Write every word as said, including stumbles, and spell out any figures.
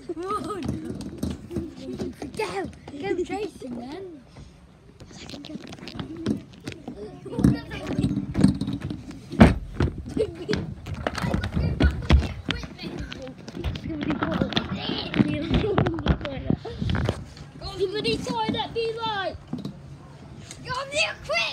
Oh, no. Go! Go chasing then. Somebody toilet be like, you're on the equipment!